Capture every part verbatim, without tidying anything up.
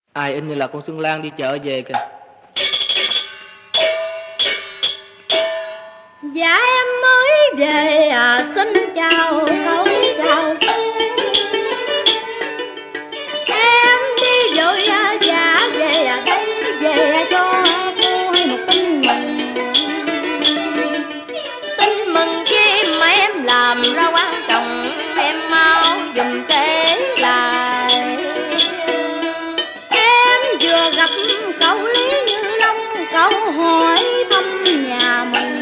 Ai in như là con Xuân Lan đi chợ về kìa. Dạ em mới về à, xin chào cậu chào em đi rồi à, dạ về à, đây về cho cô hay một tin mừng. Tin mừng chi mà em làm ra quan trọng, em mau dùm kể lại. Em vừa gặp cậu Lý Như Long, cậu hỏi thăm nhà mình.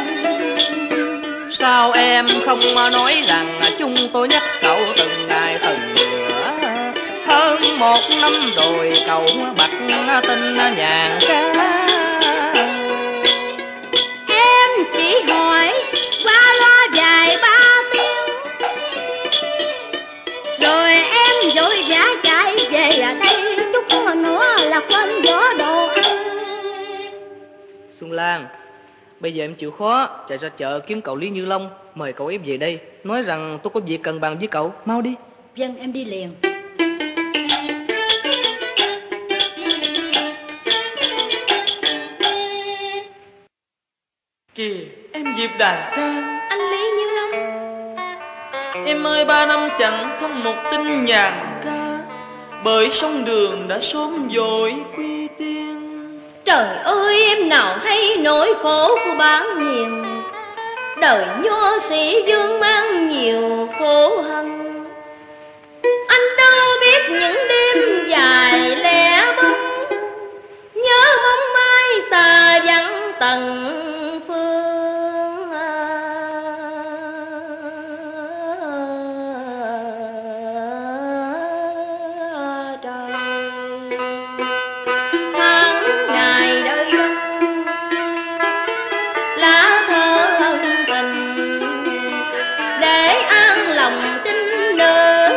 Sao em không nói rằng chúng tôi nhắc cậu từng ngày từng bữa? Hơn một năm rồi cậu bật tin nhàn ca. Em chỉ hỏi qua loa vài ba tiếng, rồi em vội vã chạy về đây, chút nữa là quên gió đồ ăn. Xuân Lan, bây giờ em chịu khó chạy ra chợ kiếm cậu Lý Như Long, mời cậu ấy về đây, nói rằng tôi có việc cần bàn với cậu, mau đi. Vâng, em đi liền. Kìa, em Diệp Đàn Trang. Anh Lý Như Long. Em ơi, ba năm chẳng không một tin nhàn ca, bởi sông đường đã sớm dội quy tiên. Trời ơi, em nào hay nỗi khổ của bản nghiền, đời nho sĩ dương mang nhiều khổ hằn. Anh đâu biết những đêm dài lẻ bóng, nhớ mong mai xa vắng tận phương. Trời, tháng ngày đợi đông, lá thơ ân tình để an lòng trinh nữ.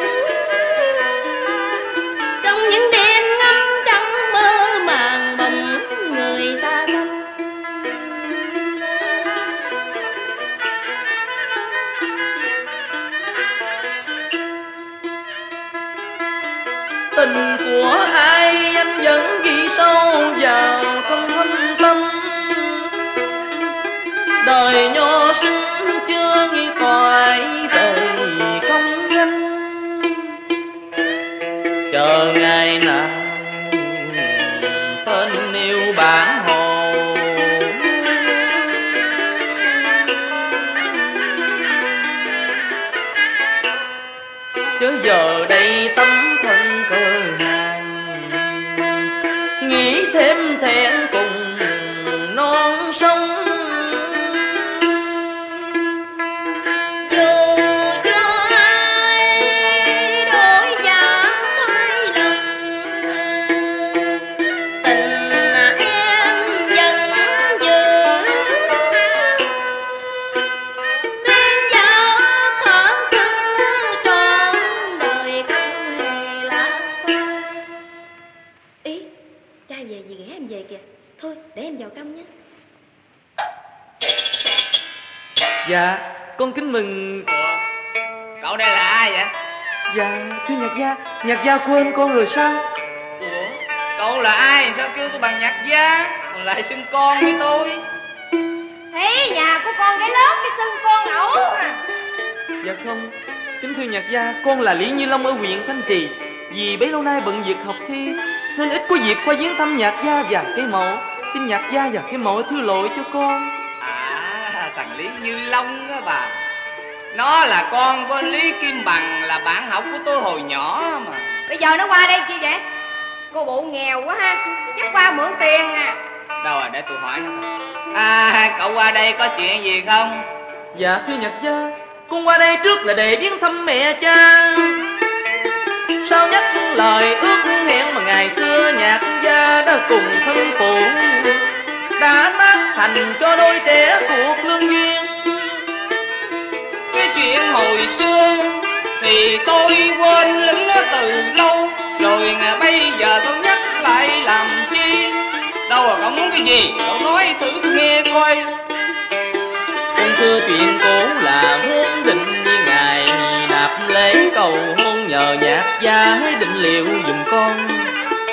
Trong những đêm ngắm trăng mơ màng bồng người ta thăm. Tình của ai anh vẫn ghi sâu vào không thâm tâm, đời nho sinh chưa nghi toại đời công danh. Chờ ngày nào tên yêu bản hồ, chứ giờ đây tấm thân cơ này, nghĩ thêm thẹn cùng non sông. Dù cho ai đổi giá hai lần, tình em vẫn giữ. Bên nhau thở thức trọn đời không hề lạc quan. Ý, cha về gì ghé em về kìa. Thôi, để em vào trong nhé. Dạ, con kính mừng. Ủa, cậu đây là ai vậy? Dạ, thưa nhạc gia, nhạc gia quên con rồi sao? Ủa, cậu là ai? Sao kêu tôi bằng nhạc gia, còn lại xưng con với tôi? Thế nhà của con cái lớp cái xưng con ẩu à. Dạ không, kính thưa nhạc gia, con là Lý Như Long ở huyện Thanh Trì. Vì bấy lâu nay bận việc học thi nên ít có dịp qua viếng thăm nhạc gia và cái mộ. Xin nhạc gia và cái mộ thứ lỗi cho con. À, thằng Lý Như Long á bà. Nó là con của anh Lý Kim Bằng, là bạn học của tôi hồi nhỏ mà. Bây giờ nó qua đây chi vậy? Cô bộ nghèo quá ha, chắc qua mượn tiền à. Đâu rồi, để tôi hỏi nó. À, cậu qua đây có chuyện gì không? Dạ thưa nhạc gia, con qua đây trước là để viếng thăm mẹ cha. Sao nhắc lời ước hẹn mà ngày xưa nhạc gia đã cùng thân phụ, đã tác thành cho đôi trẻ cuộc lương duyên. Cái chuyện hồi xưa thì tôi quên lững từ lâu rồi, ngày bây giờ tôi nhắc lại làm chi? Đâu rồi, cậu muốn cái gì? Cậu nói thử tôi nghe coi. Con thưa chuyện cũ là muốn định đi ngày nạp lễ cầu hôn, nhờ nhạc gia hãy định liệu giùm con.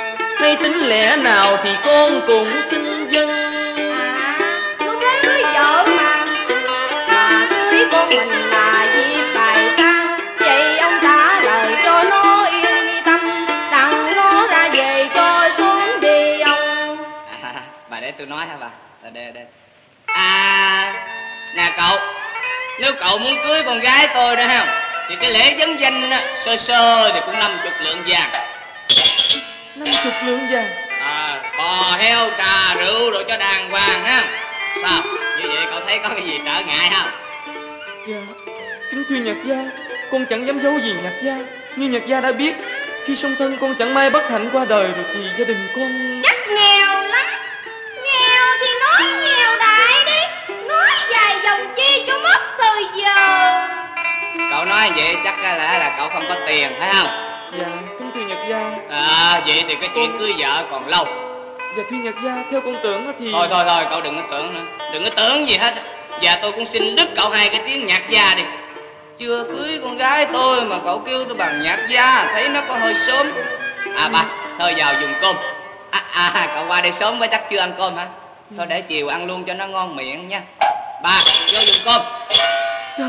hay tính lẽ nào thì con cũng xin dân. À, lúc đấy cưới vợ mà, mà cưới con mình là dịp bài tang. Vậy ông trả lời cho nó yên đi tâm, đặng nó ra về cho xuống đi ông. À, bà để tôi nói hả bà? Là đây đây. À, nè cậu, nếu cậu muốn cưới con gái tôi đó không, thì cái lễ vấn danh á, sơ sơ thì cũng năm chục lượng vàng. Năm chục lượng vàng. À, bò heo trà rượu rồi cho đàng hoàng ha. Sao, như vậy cậu thấy có cái gì trở ngại không? Dạ, kính thưa Nhạc gia, con chẳng dám giấu gì Nhạc gia. Như Nhạc gia đã biết, khi song thân con chẳng may bất hạnh qua đời rồi thì gia đình con Chắc nghèo lắm. Nghèo thì nói nghèo đại đi, nói dài dòng chi cho mất thời giờ. Cậu nói vậy chắc là là cậu không có tiền phải không? Dạ, kính thưa Nhạc gia. À, vậy thì cái chuyện cưới vợ còn lâu. Dạ thưa Nhạc gia, theo con tưởng thì... Thôi thôi thôi, cậu đừng có tưởng nữa. Đừng có tưởng gì hết. Và tôi cũng xin đứt cậu hai cái tiếng Nhạc gia đi. Chưa cưới con gái tôi mà cậu kêu tôi bằng Nhạc gia, thấy nó có hơi sớm. À ba, thôi vào dùng cơm. À, à cậu qua đây sớm quá chắc chưa ăn cơm hả? Thôi để chiều ăn luôn cho nó ngon miệng nha. Ba, vô dùng cơm. Trời.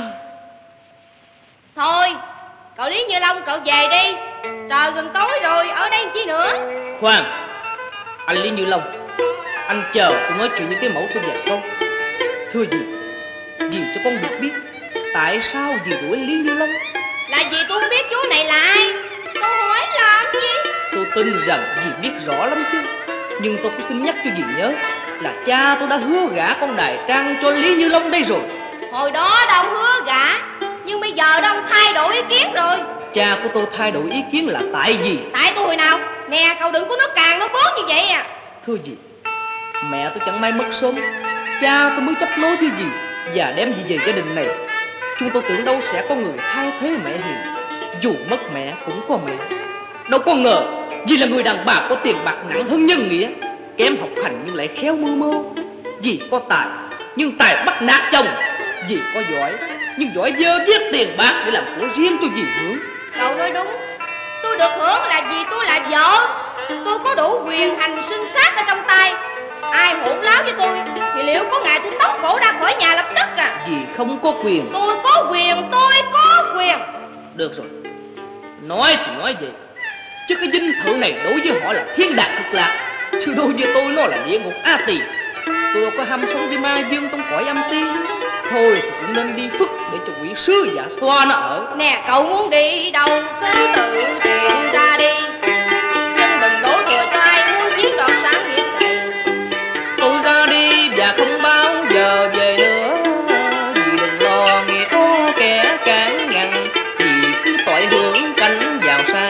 Thôi, cậu Lý Như Long cậu về đi. Trời gần tối rồi, ở đây chi nữa. Khoan, anh Lý Như Long, anh chờ tôi nói chuyện với cái mẫu tôi vài câu. Thưa dì, dì cho con được biết tại sao dì đuổi Lý Như Long. Là vì tôi không biết chú này là ai. Tôi hỏi làm gì? Tôi tin rằng dì biết rõ lắm chứ. Nhưng tôi cũng xin nhắc cho dì nhớ là cha tôi đã hứa gả con Đài Trang cho Lý Như Long đây rồi. Hồi đó đâu hứa gả, nhưng bây giờ đâu thay đổi ý kiến rồi. Cha của tôi thay đổi ý kiến là tại gì? Tại tôi hồi nào? Nè cậu đừng có nói càng nói bớt như vậy à. Thưa dì, mẹ tôi chẳng may mất sớm, cha tôi mới chấp nối với dì và đem dì về gia đình này. Chúng tôi tưởng đâu sẽ có người thay thế mẹ hiền. Dù mất mẹ cũng có mẹ. Đâu có ngờ dì là người đàn bà có tiền bạc nặng hơn nhân nghĩa, kém học hành nhưng lại khéo mưu mô. Dì có tài nhưng tài bắt nạt chồng. Dì có giỏi nhưng giỏi dơ viết tiền bạc để làm của riêng cho dì hưởng. Cậu nói đúng. Tôi được hưởng là vì tôi là vợ. Tôi có đủ quyền hành sinh sát ở trong tay. Ai hỗn láo với tôi thì liệu có ngày tôi tống cổ ra khỏi nhà lập tức à. Dì không có quyền. Tôi có quyền, tôi có quyền. Được rồi, nói thì nói vậy, chứ cái dinh thự này đối với họ là thiên đàng cực lạc, chứ đối với tôi nó là địa ngục A Tỳ. Tôi đâu có ham sống với ma dương trong cõi âm ti. Thôi thì cũng nên đi phức để cho quỷ sứ và xoa nó ở. Nè cậu muốn đi đâu cứ tự tiện ra đi, nhưng đừng đổ thừa cho ai muốn giết đoạt sáng nghiệp này. Tôi ra đi và không bao giờ về nữa. Vì đừng lo nghĩa có kẻ cản ngăn, vì cứ tội hưởng cánh vào xa.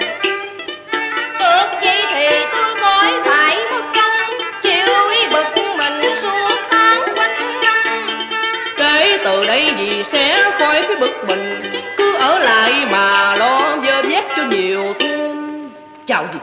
Được gì thì tôi khỏi phải mất công, chịu ý bực mình suốt tháng quanh năm. Kể từ đây dì sẽ khỏi phải bực mình, cứ ở lại mà lo dơ vét cho nhiều thêm. Chào dì.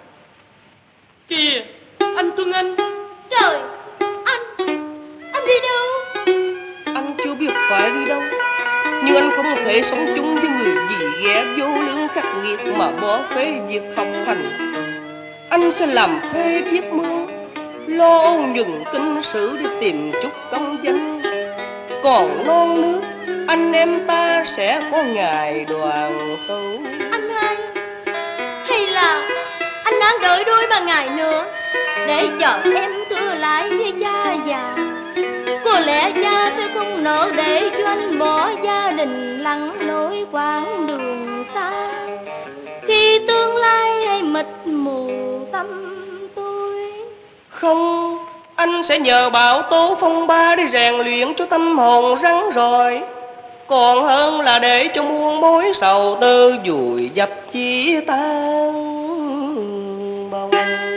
Kìa, anh Tuấn Anh. Trời, anh, anh đi đâu? Anh chưa biết phải đi đâu, nhưng anh không thể sống chung với người dì ghẻ vô lương khắc nghiệt mà bỏ phế việc học hành. Anh sẽ làm thuê thiếp mưa, lo nhừng kinh sử để tìm chút công danh. Còn non nước, anh em ta sẽ có ngày đoàn tụ. Anh hai, hay là anh đang đợi đôi ba ngày nữa để chờ em thưa lại với cha già. Có lẽ cha sẽ không nỡ để cho anh bỏ gia đình lặn lội quãng đường xa, khi tương lai hay mịt mù tâm tôi. Không, anh sẽ nhờ bão tố phong ba để rèn luyện cho tâm hồn rắn rỏi, còn hơn là để cho muôn mối sầu tư vùi dập chia tan bầu.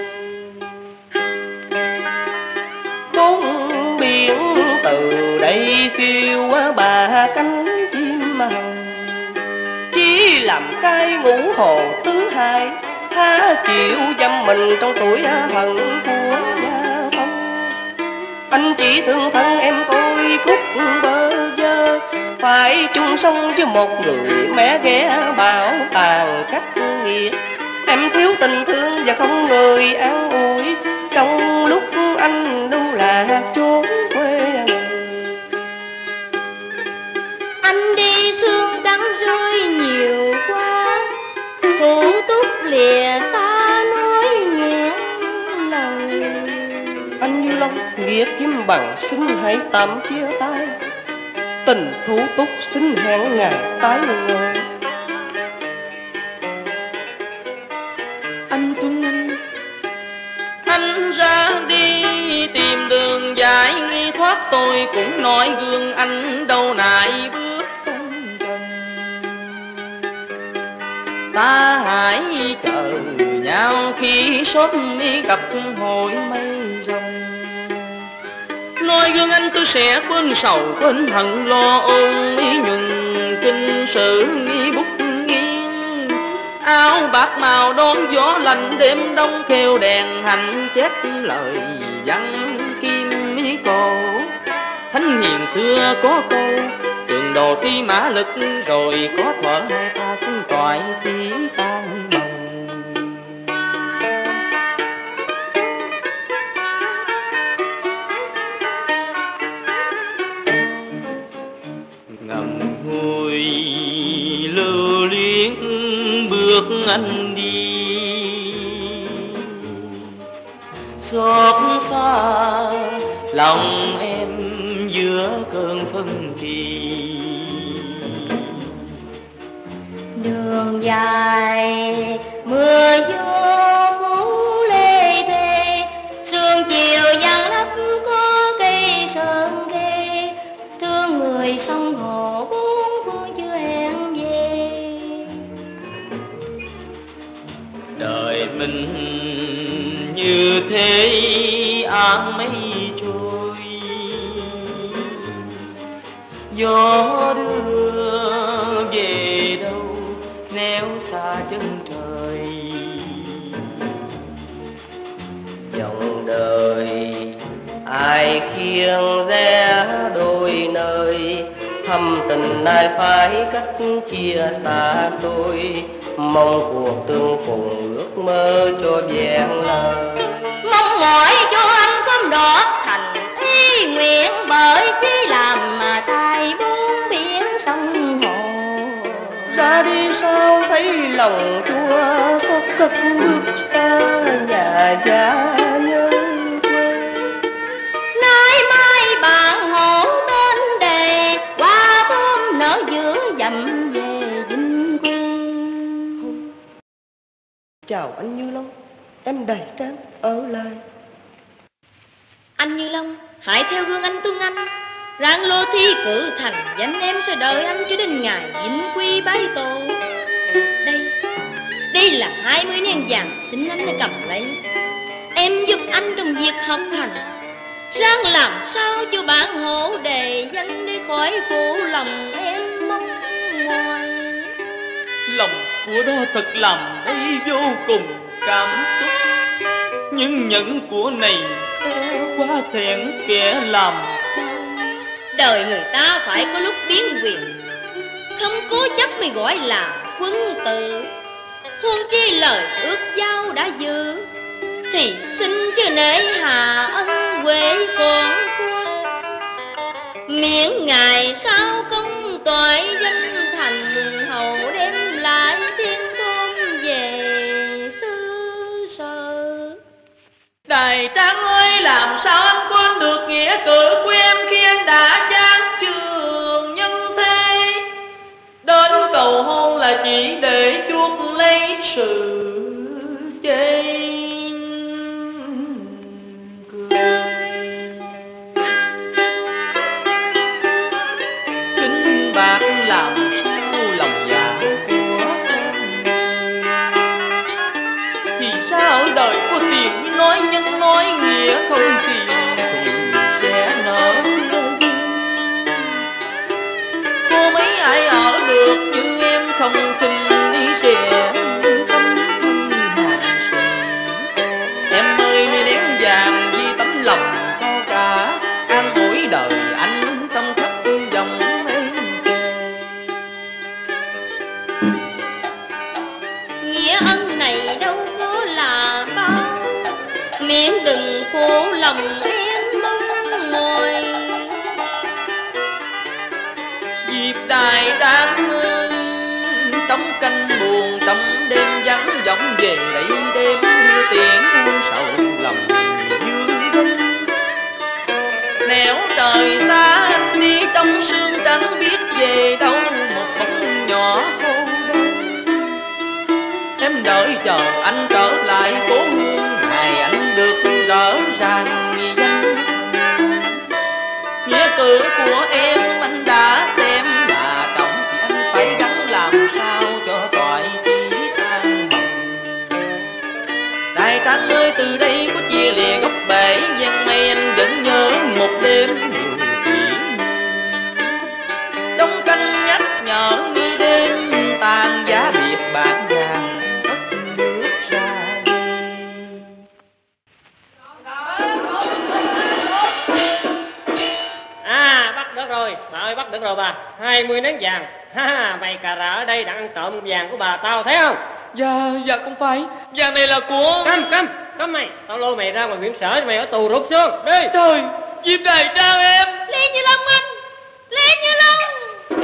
Bốn biển từ đây phiêu ba cánh chim hồng, chỉ làm cái ngũ hồ tứ hai, há chịu dâm mình trong tuổi hận của gia phong. Anh chỉ thương thân em tôi khúc bơ vơ, phải chung sống với một người mẹ ghẻ bảo tàn khắc nghiệt. Em thiếu tình thương và không người an ủi trong lúc anh đâu là trốn quê người. Anh đi sương trắng rơi nhiều quá, Thủ Túc lìa ta nói nghẹn lời. Anh Như Long nghĩa kiếm bằng xin hãy tạm chia tay, tình Thủ Túc xin hẹn ngày tái ngộ. Anh Tuấn Anh, anh ra đi tìm đường giải nghi thoát, tôi cũng nói gương anh đâu nại bước phong trần. Ta hãy chờ nhau khi sớm đi gặp hội mây rồng. Nói gương anh tôi sẽ quên sầu quên hận, lo ôn ý nhuần kinh sử nghi bút nghiêng. Áo bạc màu đón gió lạnh đêm đông, khêu đèn hành chép lời văn kim mỹ cổ. Thánh hiền xưa có câu trường đồ ti mã lực, rồi có thuở hai ta cũng toại chỉ tan bồng. Ngầm ngùi lưu luyến bước anh đi, xót xa lòng em giữa cơn phân kỳ. Đường dài mưa gió vũ lê thê, sương chiều giăng lấp có cây sơn ghê. Thương người sông hồ bốn phương chưa hẹn về. Đời mình như thế áng mây trôi, gió đưa về đâu nếu xa chân trời. Dòng đời ai khiêng rẽ đôi nơi, thâm tình ai phải cách chia xa xôi. Mong cuộc tương phùng ước mơ cho vẹn lời, Mong mỏi cho anh sớm đỏ thành ý nguyện, bởi chỉ làm mà tay bốn biển sông hồ. ra đi sao thấy lòng chua xót cất bước xa nhà gia nhớ quê. Nay mai bạn hổ tên đề, qua thơm nở giữa dặm về Vinh Quy. Chào anh Như Long, em đầy tráng ở lại. Anh Như Long, hãy theo gương anh Tuấn Anh, ráng lô thi cử thành danh, em sẽ đợi anh cho đến ngày Vinh Quy bái tổ. Đây, đây là hai mươi nén vàng, xin anh đã cầm lấy. Em giúp anh trong việc học hành, ráng làm sao cho bạn hộ đề danh, để khỏi phụ lòng em mong mỏi. Lòng của đó thật làm đây vô cùng cảm xúc, nhưng nhận của này quá thẹn kẻ làm. Đời người ta phải có lúc biến quyền, không cố chấp mới gọi là quân tử. Huống chi lời ước giao đã giữ, thì xin cho nể hà ân huệ con quân. Miễn ngày sau công toại danh thành, hầu đem lại thiên tôn về xứ sở. Đại Tráng ơi, làm sao anh quên được nghĩa cử của em khi anh đã chán trường nhân thế. Đến cầu hôn là chỉ để chuốc lấy sự chê cười. Kính bạc làm sao lòng dạ của con người, thì sao ở đời có tiền nói nhân nói nghĩa, không tiền thì sẽ nợ xưa duyên. Cô mấy ai ở được như em không tin đi sẽ tâm thân hàng sĩ. Em ơi nơi nén vàng vì tấm lòng cao cả, an ủi đời anh trong khắp dòng mây kề. Nghĩa ân này đâu có là miễn đừng khổ lòng em mong mỏi. Diệp đài đang trong canh buồn trong đêm vắng vọng về đây đêm đưa tiếng sầu lòng dương vinh. Nẻo trời xa anh đi trong sương trắng biết về đâu một bóng nhỏ cô đơn. Em đợi chờ anh trở lại cố hương ngày anh được rỡ ràng danh. Nghĩa cử của em anh đã xem là trọng thì anh phải gắng làm sao cho toại chí an mộng. Đại Tráng ơi từ đây có chia lìa góc bể giăng mây anh vẫn nhớ một đêm nhiều kỷ trong canh nhắc nhở như đêm tàn giá biệt bạc vàng cất bước ra đi. À bắt được rồi, bà ơi bắt được rồi bà. Hai mươi nén vàng. Ha, mày cà rà ở đây đang ăn trộm vàng của bà tao thấy không? Dạ, dạ không phải. Vàng này là của... Câm, câm, câm mày. Tao lôi mày ra ngoài huyện sở cho mày ở tù rút xương. Đi. Trời, Diệp đài trao em. Lê Như Long anh, Lê Như Long.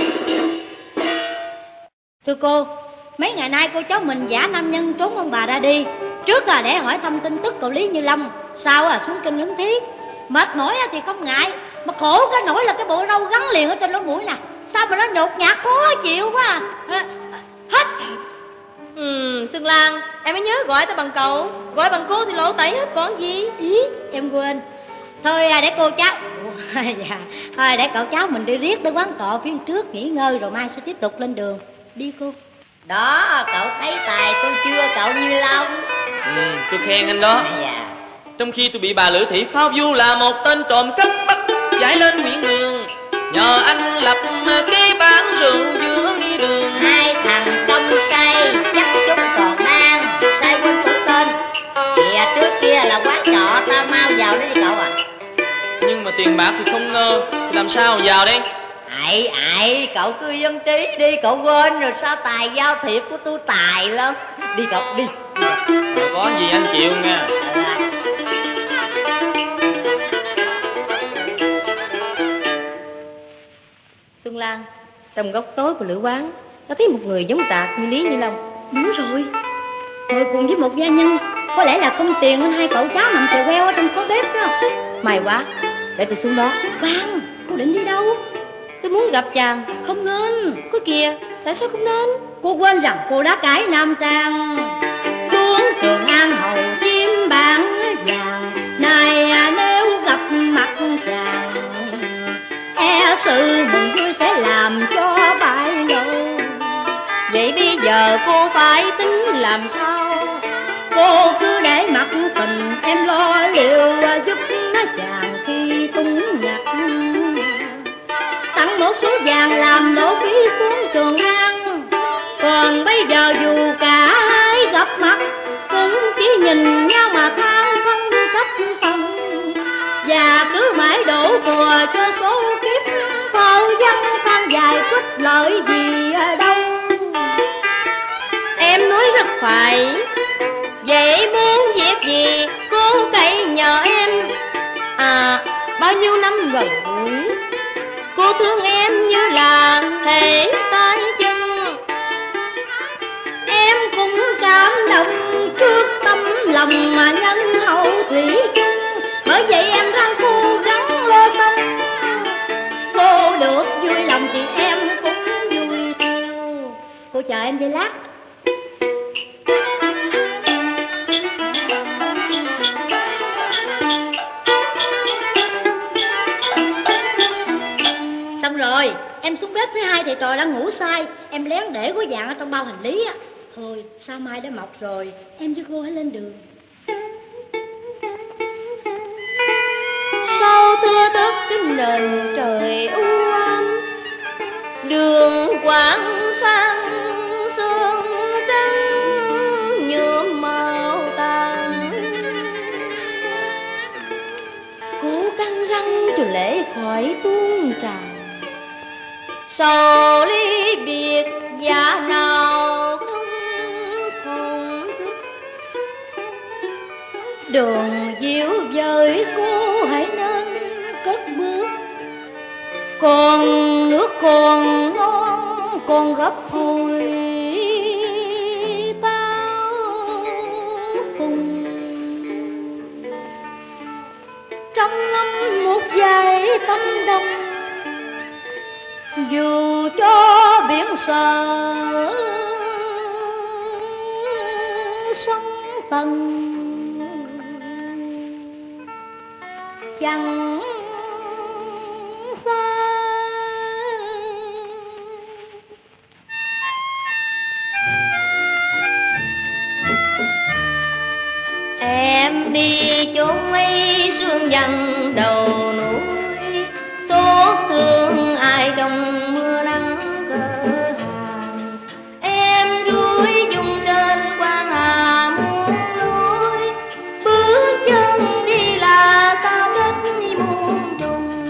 Thưa cô, mấy ngày nay cô cháu mình giả nam nhân trốn ông bà ra đi. Trước là để hỏi thăm tin tức cậu Lý Như Long, sau là xuống kênh Ứng Thiết. Mệt mỏi thì không ngại, mà khổ cái nỗi là cái bộ râu gắn liền ở trên lỗ mũi nè. Sao mà nó nhột nhạt khó chịu quá à. À, hết. Ừ, Xuân Lan, em mới nhớ gọi tao bằng cậu. Gọi bằng cô thì lỗ tẩy hết còn gì. Ý, em quên. Thôi à, để cô cháu dạ. Thôi để cậu cháu mình đi riết tới quán trọ phía trước nghỉ ngơi rồi mai sẽ tiếp tục lên đường. Đi cô. Đó, cậu thấy tài tôi chưa cậu Như Long? Ừ, tôi khen anh đó. Dạ. Trong khi tôi bị bà Lữ Thị Phao Du là một tên trộm cắp bắt giải lên huyện đường, nhờ anh lập kế bán rượu giữa nghi đường. Hai thằng đông say chắc chúng còn đang say quên tuổi tên. Kìa trước kia là quán trọ, tao mau vào đấy đi cậu à. Nhưng mà tiền bạc thì không ngờ, làm sao vào đây? Ạy ạy, cậu cứ dân trí đi, cậu quên rồi sao tài giao thiệp của tôi tài lắm. Đi cậu đi. Rồi có gì anh chịu nha. Xuân Lan, trong góc tối của lữ quán, có thấy một người giống tạc như Lý Như Long. Đúng rồi, ngồi cùng với một gia nhân. Có lẽ là không tiền nên hai cậu cháu nằm chèo queo ở trong phố bếp đó. May quá, để tôi xuống đó. Khoan, cô định đi đâu? Tôi muốn gặp chàng. Không nên. Có kìa, tại sao không nên? Cô quên rằng cô đã cải nam trang. Xuống Trường An hầu chim bán vàng. Này nếu gặp mặt chàng, e sự mừng vui sẽ làm cho bại lộ. Vậy bây giờ cô phải tính làm sao? Cô cứ để mặc tình em lo liệu giúp nó chàng khi tung nhặt. Tặng một số vàng làm đổ phí xuống Trường An. Còn bây giờ dù cả hai gặp mặt cũng chỉ nhìn nhau mà than không cách phần. Và cứ mãi đổ thừa cho số kiếp phao dân than dài chút lợi gì ở đâu. Em nói rất phải. Vậy muốn việc gì cô cậy nhờ em? À, bao nhiêu năm gần gũi, cô thương em như là thể tay chân. Em cũng cảm động trước tấm lòng mà nhân hậu thủy chung. Bởi vậy em răng cô gắng lo tâm. Cô được vui lòng thì em cũng vui theo. Cô chờ em giây lát. Xong rồi, em xuống bếp với hai thầy trò đang ngủ say. Em lén để gói vàng ở trong bao hành lý á. Thôi, sao mai đã mọc rồi, em với cô hãy lên đường. Sau thưa đất cái nền trời u ám, đường quảng sang sương trắng nhuộm màu tàn. Cố căng răng cho lễ khỏi tuôn tràn. Sầu ly biệt giá nào không không thức. Đường diệu vời cô hãy nên cất bước, còn nước còn ngon còn gấp hồi tao cùng. Trong ngâm một vài tâm đông, dù cho biển sợ sóng tầng chẳng xa. Em đi chốn ấy sương dần đầu núi, số thương ai trong mưa nắng cơ hàng. Em đuổi dung trên quan hà muôn lối, bước chân đi là ta kết muôn trùng.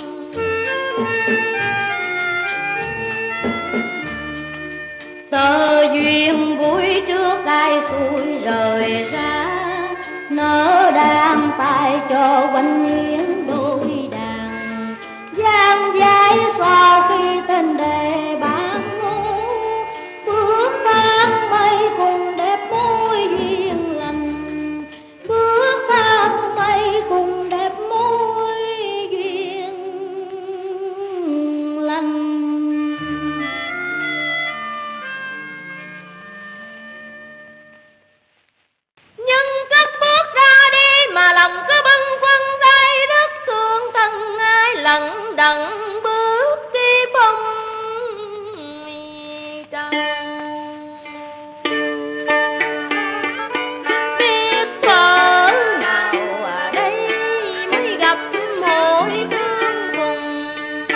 Tờ duyên vui trước ai xuôi rời ra, nỡ đang tay cho quanh nghiến đôi đàn. Giang vai sau khi tên đề bán ngô, bước tan mây cùng đẹp môi duyên lành. Bước tan mây cùng đẹp môi duyên lành. Nhưng cất bước ra đi mà lòng cứ bâng khuâng tay, rất thương thân ai lặng đặng bước đi bông trăng. Biết thuở nào ở đây mới gặp mỗi tương cùng,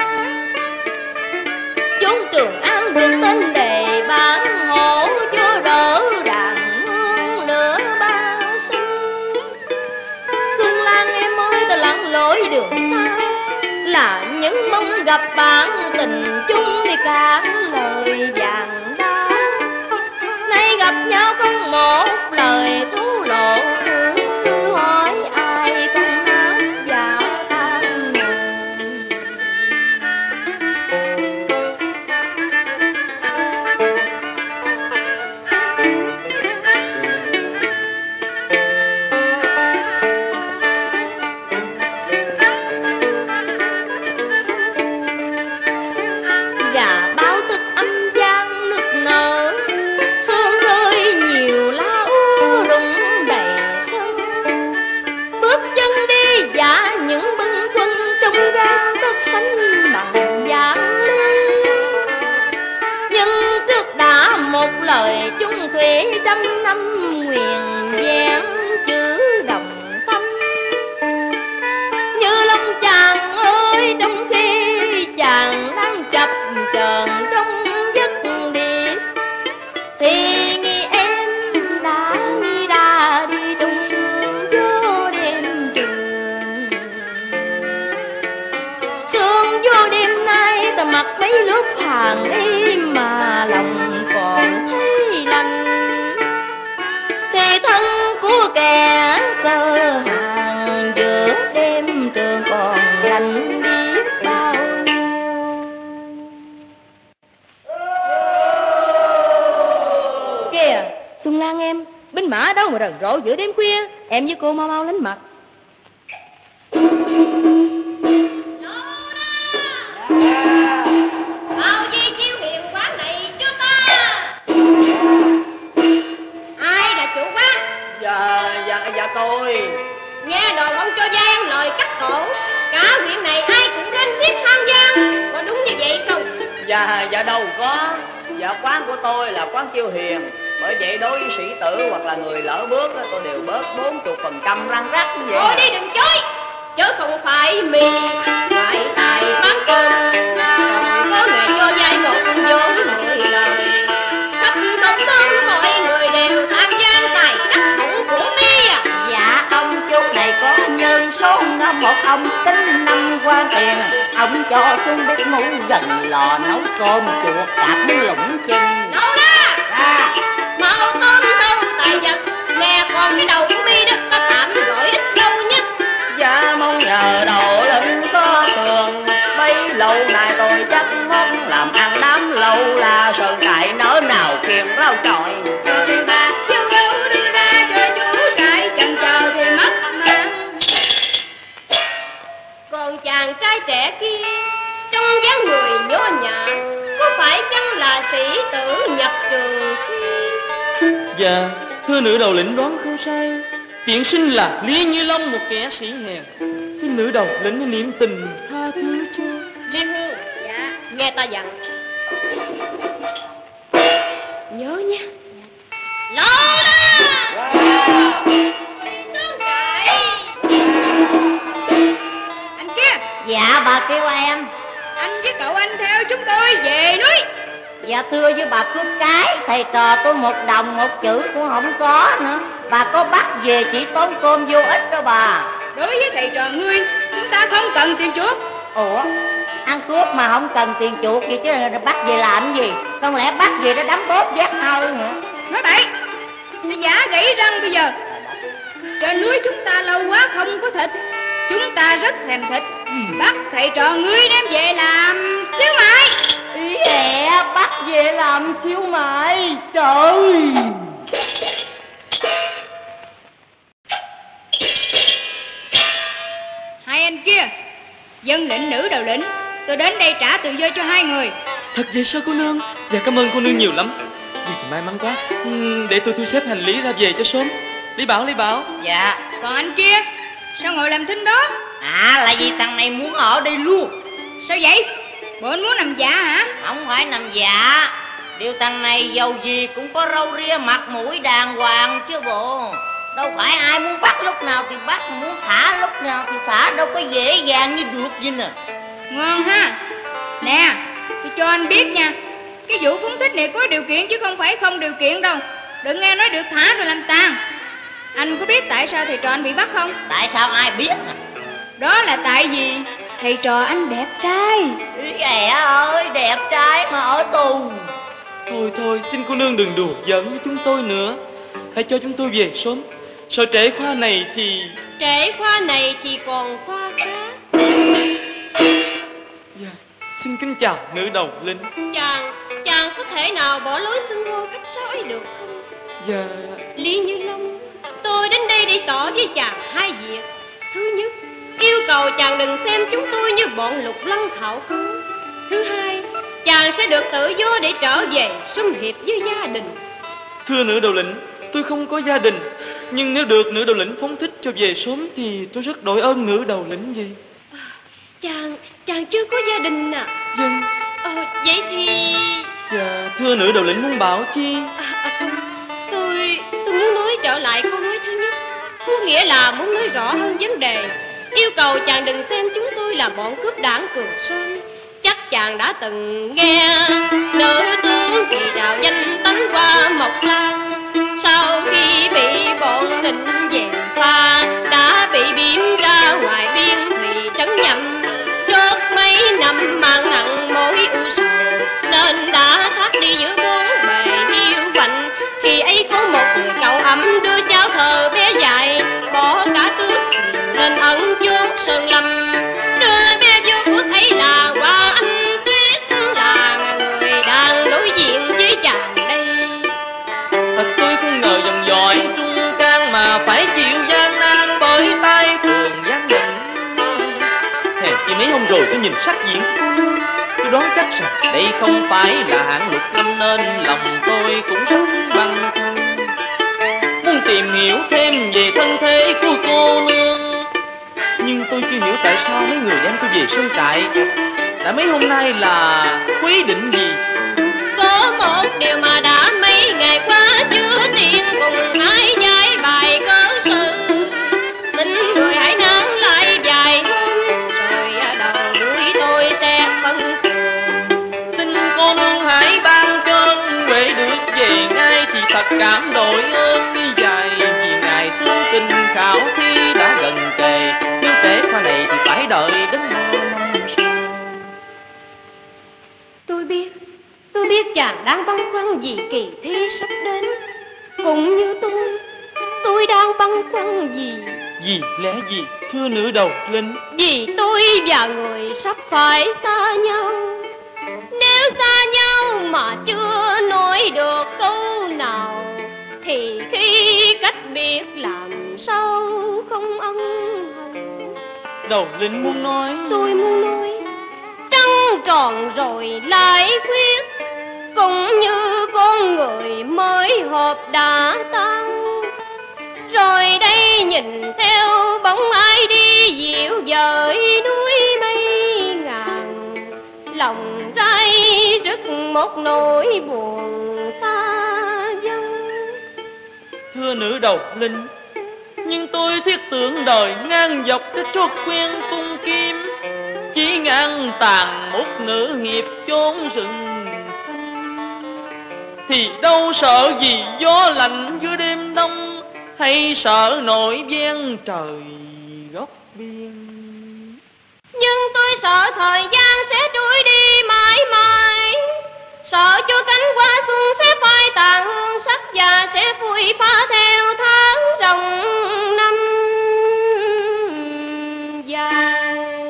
chốn Trường An được tên đề bán hộ cho đỡ đàn hương lửa ba sinh. Xuân Lan em ơi, ta lặn lội đường xa, là những mong gặp bạn tình chung thì cả lời vàng đá. Nay gặp nhau không một lời thú lộ, hỏi ai không hát dạ tan nguồn. Gà báo thức âm vang nức nở, sương rơi nhiều lá úa rụng đầy sân. Bước chân đi dạ những bâng khuâng trong gan đất xanh bằng vàng ly. Nhưng trước đã một lời chung thủy trăm năm nguyện vẹn chữ đồng tâm. Như lòng chàng ơi, trong khi chàng đang chập chờn trong giấc điệp, thì nghĩ em đã nghĩ đã đi trong sương vô đêm trường. Sương vô đêm nay ta mặc mấy lớp hàng y mà lòng còn thấy lạnh. Thì thân của kẻ cơ hàng giữa đêm trường còn lạnh biết bao nhiêu. Kìa Xuân Lan em, binh mã đâu mà rần rộ giữa đêm khuya, em với cô mau mau lánh mặt. Bao di chiêu hiền quán này chưa ta? Ai là chủ quán? Dạ, dạ, dạ tôi. Nghe đồn ông cho gian lời cắt cổ, cả huyện này ai cũng đến giết tham gian, có đúng như vậy không? Dạ, dạ đâu có. Dạ quán của tôi là quán chiêu hiền, bởi vậy đối với sĩ tử hoặc là người lỡ bước á, tôi đều bớt bốn mươi phần trăm răng rắc như vậy. Thôi đi đừng chối, chứ không phải mì phải tài bán cơm, có nghề cho dai một vốn mười lời. Khắp công thương mọi người đều tham gian tài cắt thủ của mi à. Dạ ông chú này có nhân số năm một ông tính năm quan tiền, ông cho xuống bếp ngủ gần lò nấu cơm chuột cạp lũng chân. Đâu ra? À, Mau tóm đâu tài vật, nè còn cái đầu của mi đó, ta thảm làm ăn đám lâu la sơn trại nỡ nào khiêng rau trọi. Cho tiền bạc chiêu đâu đưa ra cho chú trại, chần chờ thì mất mạng. Còn chàng trai trẻ kia trong dáng người nhó nhã, có phải chăng là sĩ tử nhập trường thi? Dạ, thưa nữ đầu lĩnh đoán không sai, tiện sinh là Lý Như Long, một kẻ sĩ hèn. Xin nữ đầu lĩnh niệm tình tha thứ cho. Liên Hương, dạ, nghe ta dặn. Nhớ nha. Lô ra Sơn trại. Anh kia. Dạ bà kêu em. Anh với cậu anh theo chúng tôi về núi. Dạ thưa với bà cướp cái, thầy trò tôi một đồng một chữ cũng không có nữa. Bà có bắt về chỉ tốn cơm vô ích đó bà. Đối với thầy trò ngươi, chúng ta không cần tiền chuộc. Ủa, ăn cướp mà không cần tiền chuộc gì chứ bắt về làm gì? Không lẽ bắt về để đấm bóp giác hơi nữa? Nói bậy, thì giả gãy răng bây giờ. Trên núi chúng ta lâu quá không có thịt, chúng ta rất thèm thịt. Bắt thầy trò ngươi đem về làm xíu mại. Ý ẹ, bắt về làm siêu mại. Trời. Hai anh kia, dân lĩnh nữ đầu lĩnh, tôi đến đây trả tự do cho hai người. Thật vậy sao cô nương? Dạ cảm ơn cô nương nhiều lắm. Vì thì may mắn quá. Ừ, để tôi thu xếp hành lý ra về cho sớm. Lý Bảo, Lý Bảo. Dạ. Còn anh kia, sao ngồi làm thinh đó? À là vì thằng này muốn ở đây luôn. Sao vậy? Bộ anh muốn nằm dạ hả? Không phải nằm dạ. Điều thằng này giàu gì cũng có râu ria mặt mũi đàng hoàng chứ bộ. Đâu phải ai muốn bắt lúc nào thì bắt, muốn thả lúc nào thì thả, đâu có dễ dàng như được gì nè. Ngon ha. Nè, tôi cho anh biết nha, cái vụ phóng thích này có điều kiện chứ không phải không điều kiện đâu. Đừng nghe nói được thả rồi làm tàn. Anh có biết tại sao thầy trò anh bị bắt không? Tại sao ai biết? Đó là tại vì thầy trò anh đẹp trai. Ý ẻ ơi, đẹp trai mà ở tù. Thôi thôi, xin cô nương đừng đùa giỡn với chúng tôi nữa. Hãy cho chúng tôi về sớm. Sợ trễ khoa này thì... Trễ khoa này thì còn khoa khác. Dạ, xin kính chào nữ đầu lĩnh. Chàng, chàng có thể nào bỏ lối xưng hô khách sáo được không? Dạ... Lý Như Long, tôi đến đây để tỏ với chàng hai việc. Thứ nhất, yêu cầu chàng đừng xem chúng tôi như bọn lục lăng thảo khấu. Thứ hai, chàng sẽ được tự do để trở về xung hiệp với gia đình. Thưa nữ đầu lĩnh, tôi không có gia đình, nhưng nếu được nữ đầu lĩnh phóng thích cho về sớm thì tôi rất đội ơn nữ đầu lĩnh vậy. À, chàng, chàng chưa có gia đình à? Vâng. Ờ, vậy thì... Dạ, thưa nữ đầu lĩnh muốn bảo chi? À, à không, tôi, tôi muốn nói trở lại câu nói thứ nhất. Có nghĩa là muốn nói rõ hơn vấn đề. Yêu cầu chàng đừng xem chúng tôi là bọn cướp đảng Cường Sơn. Chắc chàng đã từng nghe nữ tướng thì đạo danh tánh qua Mộc Lan. Sau khi bị bọn địch về pha, đã bị biếm ra ngoài biên thùy trấn nhậm. Chốt mấy năm mang nặng mối ưu sầu, nên đã thoát đi giữa bốn bề hiu quạnh. Khi ấy có một cậu ấm đưa cháu thờ bé dài, bỏ cả tước nên ẩn chốn sơn lâm. Đưa bé vô phước ấy là Hoa Anh Tuyết, là người đang đối diện với chàng đây. Thật tôi không ngờ dòng dõi trung can mà phải chịu gian nan bởi tay thường gian định. Hèn chi mấy hôm rồi tôi nhìn sắc diện của cô nương, tôi đoán chắc rằng đây không phải là hạng lục lâm, nên lòng tôi cũng rất băn khoăn, muốn tìm hiểu thêm về thân thế của cô nương. Nhưng tôi chưa hiểu tại sao mấy người đem tôi về sơn trại. Đã mấy hôm nay là quy định gì? Có một điều mà đã mấy ngày qua chưa tiện cùng ai giải bài cớ sự. Tính người hãy nán lại vài hôm, rồi đầu đuôi tôi sẽ phân trường. Xin cô nương hãy ban cho Huệ được về ngay thì thật cảm đội ơn đi dài. Vì ngày xuống kinh khảo thi đã gần kề, nếu trễ khoa này thì phải đợi đến năm sau. Tôi biết, tôi biết chàng đang băn khoăn vì kỳ thi sắp đến. Cũng như tôi, tôi đang băn khoăn vì... Vì lẽ gì thưa nữ đầu lĩnh? Vì tôi và người sắp phải xa nhau. Nếu mà chưa nói được câu nào, thì khi cách biệt làm sao không ân hận. Đầu Linh muốn nói, tôi muốn nói, trăng tròn rồi lại khuyết, cũng như con người mới hộp đã tan. Rồi đây nhìn theo bóng ai đi dịu dời núi mây ngàn, lòng ray rứt một nỗi buồn xa vắng. thưa nữ Đầu Linh, nhưng tôi thiết tưởng đời ngang dọc cái trót quen cung kim, chỉ ngang tàn một nữ nghiệp chốn rừng xanh. Thì đâu sợ gì gió lạnh giữa đêm đông, hay sợ nổi ven trời góc biên. Nhưng tôi sợ thời gian sẽ trôi đi mãi mãi, sợ cho cánh hoa xuân sẽ phai tàn hương sắc và sẽ phủi pha theo tháng ròng năm dài.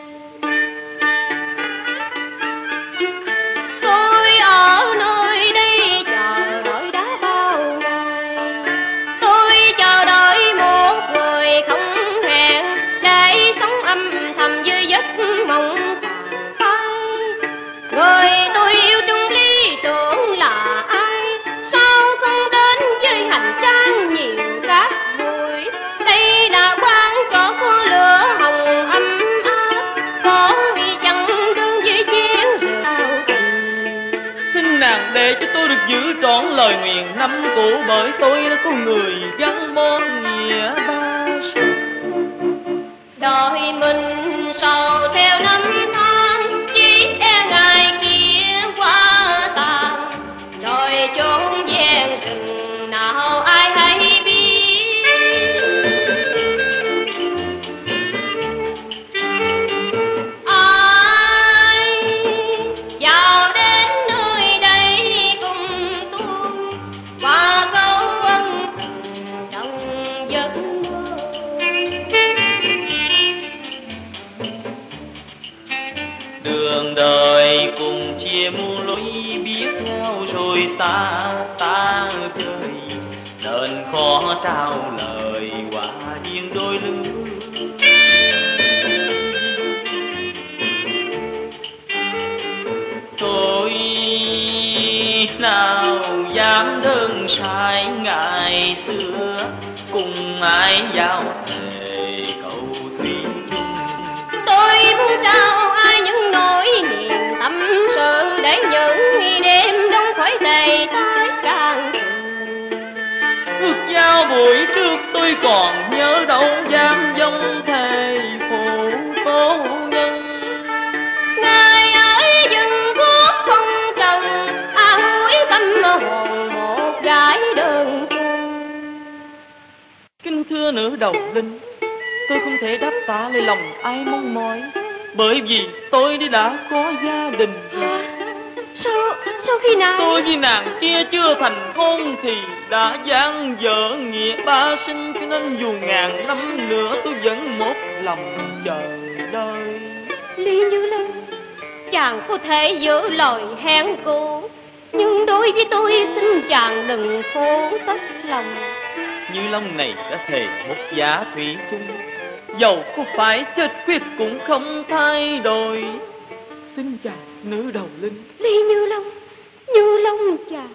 Tôi ở nơi đây chờ đợi đã bao ngày, tôi chờ đợi một người không hẹn để sống âm thầm dưới giấc mộng tàn phai. Người tôi yêu trong lý tưởng là ai, sao không đến với hành trang nhiều cát bụi. Đây là quán trọ của lửa hồng ấm áp, có vì chẳng đương với chiến rượu tình. Xin nàng để cho tôi được giữ trọn lời nguyện năm cũ, bởi tôi đã có người gắn bó nghĩa ba sự. Đời mình sầu theo năm tháng, chỉ e ngày kia qua tàn. Rồi chốn gian rừng nào ai hay biết, ai vào đến nơi đây cùng tôi qua câu ân tình trong giấc mơ. Đường đời cùng chia muôn lối biết nhau, rồi xa xa trời nên khó trao lời qua duyên đôi lứa. Tôi nào dám đơn sai ngày xưa, cùng ai giao thề cầu thủy chung. Tôi muốn trao ai những nỗi niềm tâm sự, để những ngày đêm đông khỏi đầy tái càng Ước giao buổi trước tôi còn nhớ đâu, dám dông thề phụ cố nhân. ngày ấy dừng thuốc không trần, an ủi tâm hồn một gái đơn phương. Kính thưa nữ Đầu Linh, tôi không thể đáp trả lời lòng ai mong mỏi, bởi vì tôi đi đã có gia đình. Sao, sao khi nào? Tôi với nàng kia chưa thành hôn thì đã giang dở nghĩa ba sinh, cho nên dù ngàn năm nữa tôi vẫn một lòng chờ đợi. Lý Như Long, chàng có thể giữ lời hẹn cũ, nhưng đối với tôi xin chàng đừng khổ tất lòng. Như Long này đã thề một giá thủy chung, dầu có phải chết quyết cũng không thay đổi. Xin chào nữ Đầu Linh. Lý Như Long, Như Long chàng.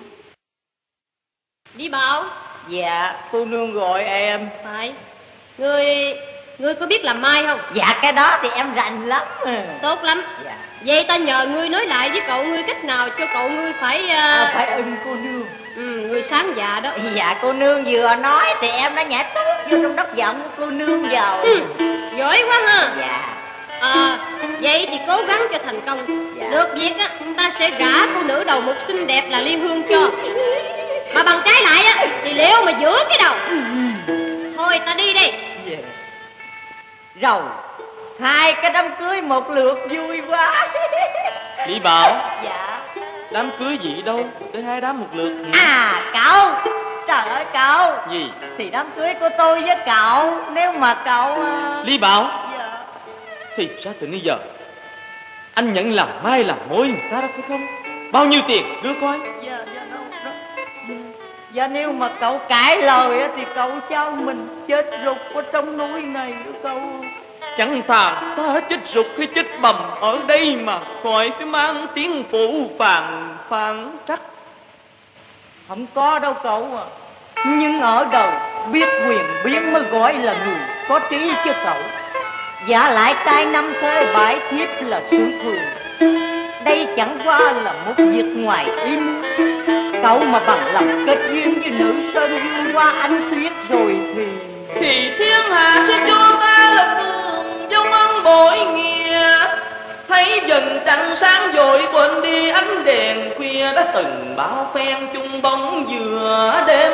Đi Bảo. Dạ, cô nương gọi em. Phải. Ngươi, ngươi có biết làm mai không? Dạ, cái đó thì em rành lắm. Tốt lắm. Dạ. Vậy ta nhờ ngươi nói lại với cậu ngươi cách nào cho cậu ngươi phải... Uh... À, phải ưng cô nương. Ừ, ngươi sáng dạ đó. Dạ, cô nương vừa nói thì em đã nhảy tốt vô trong đất giọng của cô nương rồi. Ừ, giỏi quá ha. Dạ. À, vậy thì cố gắng cho thành công. Dạ. Được việc á, ta sẽ gả cô nữ đầu mục xinh đẹp là Liên Hương cho. Mà bằng trái lại á, thì liệu mà giữa cái đầu. Thôi ta đi đây. Dạ. Rồi, hai cái đám cưới một lượt vui quá. Lý Bảo, Dạ. đám cưới gì đâu, để hai đám một lượt. À, cậu. Trời ơi cậu. Gì? Thì đám cưới của tôi với cậu, nếu mà cậu... Uh... Lý Bảo, Dạ. thì sao từ bây giờ anh nhận làm mai làm mối người ta đó phải không? Bao nhiêu tiền đưa coi? Dạ, dạ đâu, đâu. Dạ, dạ nếu mà cậu cãi lời thì cậu cháu mình chết rụt ở trong núi này đó cậu. Chẳng thà ta chết rụt hay chết bầm ở đây mà khỏi phải mang tiếng phụ phàng phàn trách. Không có đâu cậu à. Nhưng ở đời biết quyền biến mới gọi là người có trí chứ cậu. Giả lại tay năm thế bãi thiếp là sự thường. Đây chẳng qua là một việc ngoài ý muốn. Cậu mà bằng lòng kết duyên với nữ sơn dương qua ánh tuyết rồi thì Thì thiên hạ sẽ cho ta lập đường dông ân bội nghĩa. Thấy dần trăng sáng dội quên đi ánh đèn khuya đã từng bao phen chung bóng giữa đêm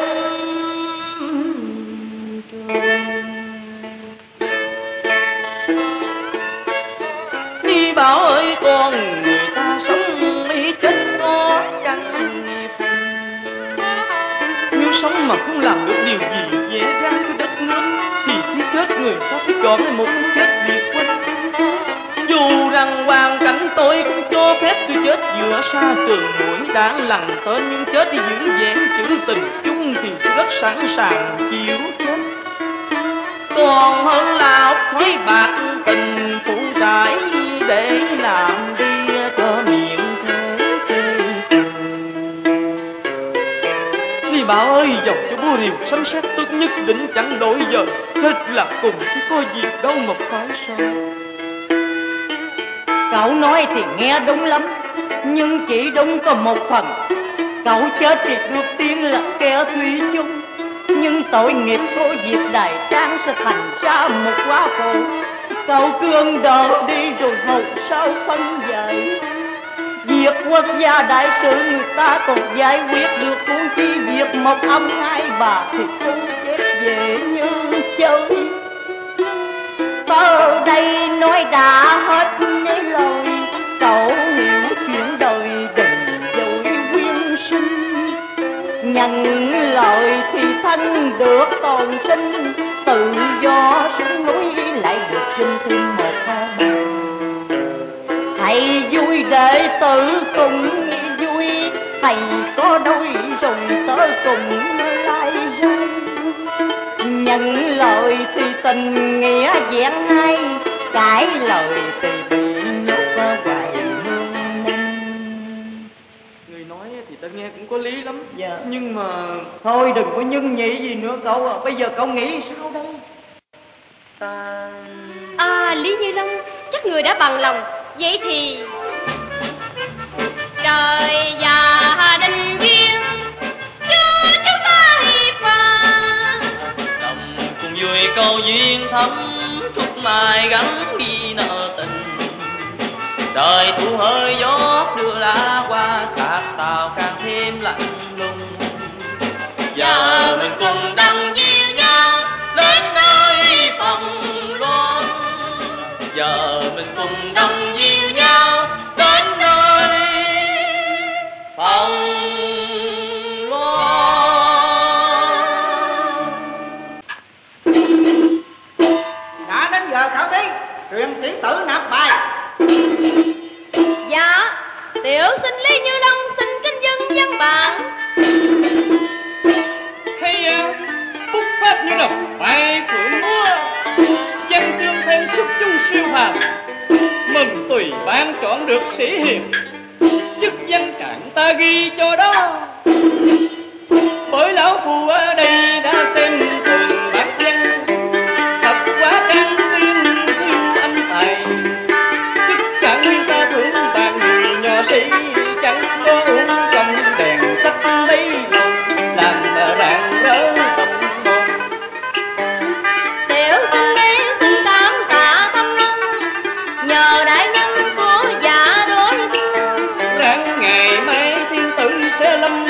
đi bảo ơi con người ta sống ý chết có chăng nghiệp. Nếu sống mà không làm được điều gì dễ ra cho đất nước thì khi chết người ta phải chọn một chết biệt quân. Dù rằng hoàn cảnh tôi cũng cho phép tôi chết giữa xa trường mũi đạn lằn tên, nhưng chết thì giữ vẹn chữ tình chung thì tôi rất sẵn sàng chịu chết. Còn hơn là ốc khói bạc tình phụ rải để làm đi cho miệng thế kê. Ly Bảo ơi, dòng cho búa rìu sấm sét tôi nhất định chẳng đổi giờ. Chết là cùng chứ có gì đâu mà phải sao. cậu nói thì nghe đúng lắm, nhưng chỉ đúng có một phần. Cậu chết thì được tiếng là kẻ thủy chung, nhưng tội nghiệp của việc Đài Trang sẽ thành ra một quá khổ. Cậu cương đỡ đi rồi hầu sao phân giải. Việc quốc gia đại sự người ta còn giải quyết được, huống chi việc một ông hai bà thì thu chết dễ như chơi. Ở đây nói đã hết những lời, cậu hiểu chuyện đời đừng dội quyên sinh. Nhận lời thì thân được tồn sinh, tự do xuống núi lại được sinh thêm một hai. Thầy vui đệ tử cùng vui, thầy có đôi rồi tớ cùng lai rơi. Nhận lời thì tình nghĩa vẹn hai, cãi lời thì bị nhốt hoài hương minh. Người nói thì ta nghe cũng có lý lắm. Dạ. Nhưng mà thôi đừng có nhân nhị gì nữa cậu à. Bây giờ cậu nghĩ sao đây? ta... À, Lý Như Long, chắc người đã bằng lòng. Vậy thì trời và đình duyên cho chúng ta hiệp hòa, đồng cùng vui câu duyên thắm, trúc mai gắn ghi nợ tình. Đời thu hơi gió đưa lá qua, cát tàu càng thêm lạnh lùng. Giờ mình cùng đăng duyên nhau đến nơi phòng loan. Giờ mình cùng đăng duyên nhau đến nơi phòng loan. Đã đến giờ khảo thí, truyền tiến tử nạp bài. dạ tiểu sinh Lý Như Long xin kính dân văn bản. Hay à, phúc pháp như là bài phượng múa, văn chương thêm xuất chung siêu phàm. Mừng tùy ban chọn được sĩ hiền, chức danh trạng ta ghi cho đó. Bởi lão phu ở đây đã xem thường bác văn, thật quá đáng tuyên yêu anh tài. Chức trạng nguyên ta thưởng bạn người nhỏ sĩ, chẳng có uống trong đèn sắc lấy lòng, làm rạng rỡ tâm hồn. Tiểu sinh đây xin cảm tạ thâm ân, nhờ đại nhân của dạ đối thương. Ráng ngày mai thiên tử sẽ lâm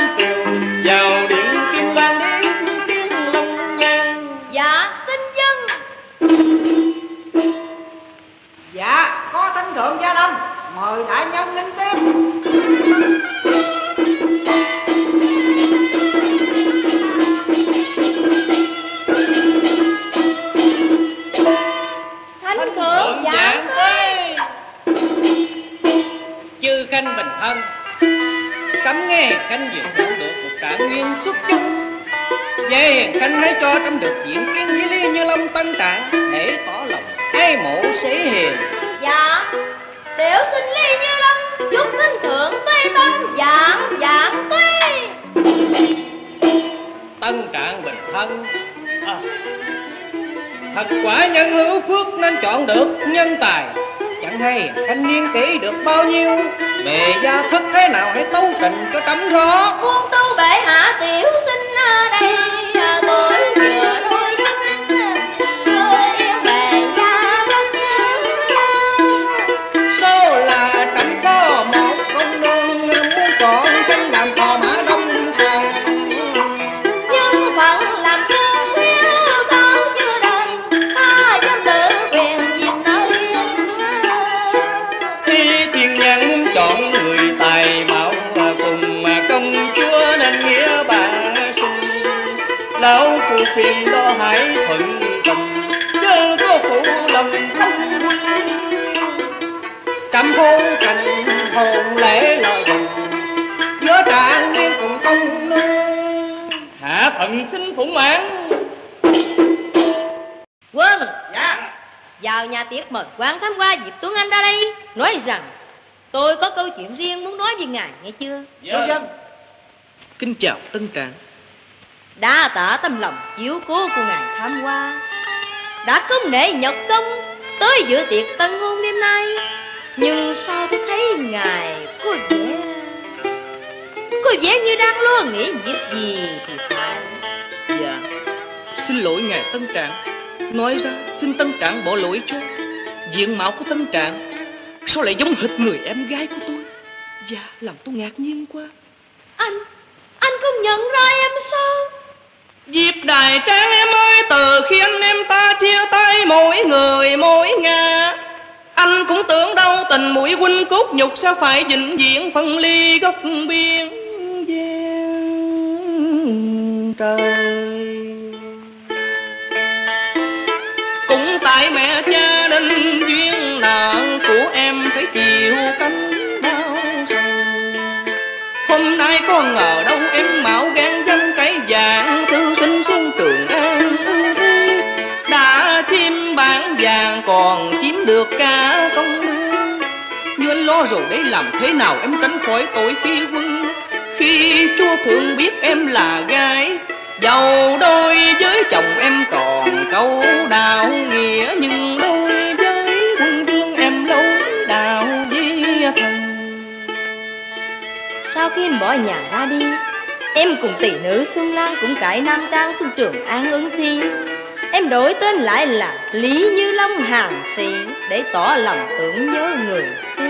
Khanh vừa chọn được một trạng nguyên xuất chúng. Về Hiền Khanh hãy cho Trâm được diễn kiến với Lý Như Long Tân Trạng để tỏ lòng ái mộ sĩ hiền. Dạ, tiểu sinh Lý Như Long chúc thinh thượng tuy tân dạng dạng tuy. Tân Trạng bình thân. À, thật quả nhân hữu phước nên chọn được nhân tài. Chẳng hay thanh niên kỹ được bao nhiêu, bề gia thất thế nào hãy tấu trình cho Trẫm rõ. Quân tu bệ hạ tiểu sinh ở đây tôi vừa đôi mắt chưa yêu bề gia thất. Số là Trẫm có một công nương muốn chọn tranh làm phò mã đông thành. Nhưng phận làm tương hiếu thảo chưa đền, ta trong tự quyền diệt nơi. Khi thiên nhãn muốn chọn người tài mạo cùng mà công chúa nên nghĩa bà sinh. Lão phu phiền đó hãy thuận tình, chớ có phụ lòng không quân. Trẫm hôn thành hồn lễ lời dùng, giữa trạng nguyên cùng công nương. Hạ thần xin phụng mãn. Quân, Dạ. vào nhà tiệc mời quan tham qua Diệp Tuấn Anh ra đây, nói rằng tôi có câu chuyện riêng muốn nói với ngài, nghe chưa? Dạ. Dân. Kính chào Tân Trạng. Đã tạ tâm lòng chiếu cố của ngài tham qua, đã không nể nhọc công tới dự tiệc tân hôn đêm nay. Nhưng sao tôi thấy ngài có vẻ có vẻ như đang lo nghĩ việc gì thì phải. Dạ, xin lỗi ngài Tân Trạng. Nói ra xin Tân Trạng bỏ lỗi cho. Diện mạo của Tân Trạng sao lại giống hệt người em gái của tôi? Dạ, làm tôi ngạc nhiên quá. Anh, anh không nhận ra em sao? Diệp Đại Trang em ơi, từ khi anh em ta chia tay mỗi người mỗi ngả, anh cũng tưởng đâu tình mũi huynh cốt nhục sẽ phải vĩnh viễn phân ly góc biên gian trời. Cũng tại mẹ cha nên duyên nợ của em phải chịu cánh đau sầu. Hôm nay con ngờ đâu em mạo gan dâm cái dạng thư sinh xuống Trường An. Đã chim bản vàng còn chiếm được cả công lương. Như anh lo rồi đấy, làm thế nào em tránh khỏi tội khi quân. Khi chúa thượng biết em là gái, dầu đôi với chồng em còn câu đạo nghĩa, nhưng đôi với quân vương em lâu đạo với thần. Sau khi em bỏ nhà ra đi, em cùng tỷ nữ Xuân Lan cũng cải nam trang xuống Trường An ứng thi. Em đổi tên lại là Lý Như Long Hàn Sĩ để tỏ lòng tưởng nhớ người xưa.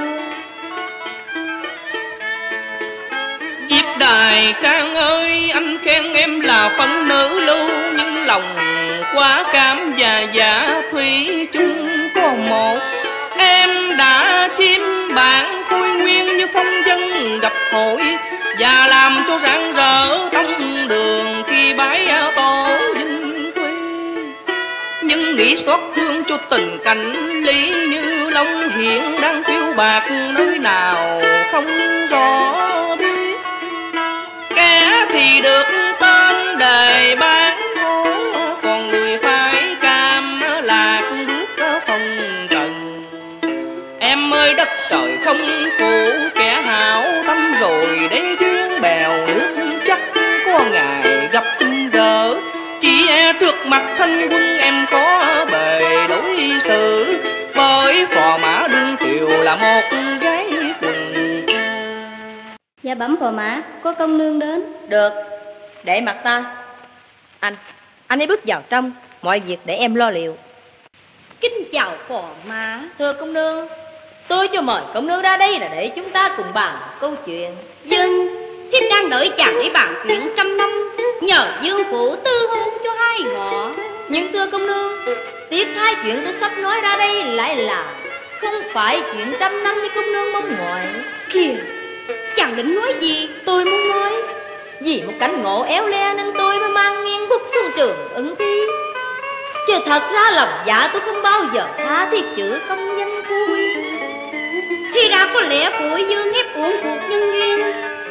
Diệp Đại Trang ơi, anh khen em là phận nữ lưu, nhưng lòng quá cám và giả thủy chung có một. Em đã chiếm bản khôi nguyên như phong dân gặp hội, và làm cho rạng rỡ tông đường khi bái tổ vinh quy. Nhưng nghĩ xót thương cho tình cảnh Lý Như Long hiện đang phiêu bạc nơi nào không rõ biết. Kẻ thì được tên đề bán hố, còn người phải cam lạc bước phong trần. Em ơi đất trời không phụ kẻ hảo tâm rồi, để duyên bèo nước chắc có ngày gặp gỡ. Chỉ e trước mặt thanh quân em có bề đối xử, bởi phò mã đương triều là một gái quần. Dạ bẩm phò mã, có công nương đến. Được, để mặt ta. Anh, anh ấy bước vào trong, mọi việc để em lo liệu. Kính chào phò mã. Thưa công nương, tôi cho mời công nương ra đây là để chúng ta cùng bàn câu chuyện. Dân, thiếp đang đợi chàng để bàn chuyện trăm năm, nhờ dương phụ tư hôn cho hai họ. Nhưng thưa công nương, tiếc hai chuyện tôi sắp nói ra đây lại là không phải chuyện trăm năm như công nương mong ngoại. Kìa, chàng định nói gì? Tôi muốn nói vì một cảnh ngộ éo le nên tôi mới mang nghiêng bút xuống Trường ứng thi. Chứ thật ra lòng dạ tôi không bao giờ tha thiết chữ công danh vui. Thì đã có lẽ phụ dương ép uổng cuộc nhân duyên,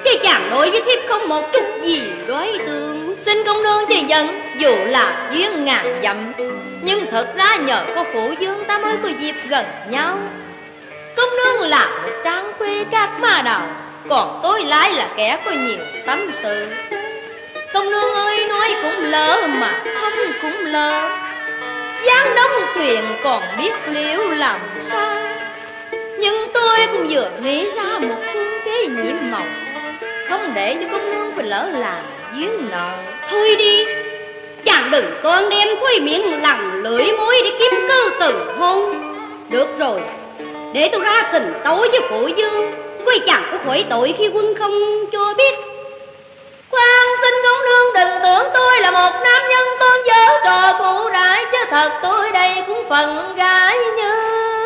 chứ chàng đối với thiếp không một chút gì đối tượng. Xin công nương chỉ dẫn, dù là duyên ngàn dặm, nhưng thật ra nhờ có phụ dương ta mới có dịp gần nhau. Công nương là một trang quê các ma đạo, còn tôi lại là kẻ có nhiều tâm sự. Công nương ơi, nói cũng lỡ mà thâm cũng lỡ, giang đông thuyền còn biết liệu làm sao. Nhưng tôi cũng vừa nghĩ ra một phương kế nhiệm màu, không để cho công nương phải lỡ làm duyên nợ. Thôi đi, chàng đừng con đem khuy miệng làm lưỡi mối để kiếm cơ từ hôn. Được rồi, để tôi ra tình tối với phụ dương, quay chàng có khỏi tội khi quân không cho biết. Khoan xin công nương đừng tưởng tôi là một nam nhân tôn dở trò phụ rãi, chứ thật tôi đây cũng phận gái như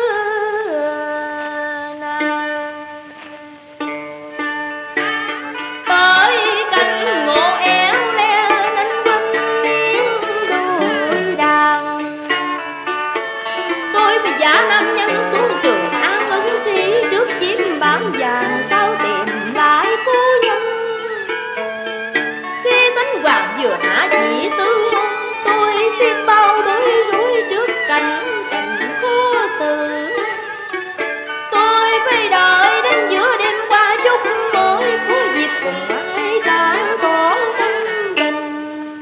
bởi cánh ngộ éo le nên quân đuổi đàn. Tôi phải giả nam nhân xuống trường an ứng thi trước chiếm bán vàng, sao tìm lại cô nhân. Khi tánh hoàng vừa hạ chỉ tư hôn, tôi biết bao bối rối trước cảnh tình khó xử. Tôi phải đợi đến giữa đêm qua chút mới có dịp cùng ai đã có tâm tình.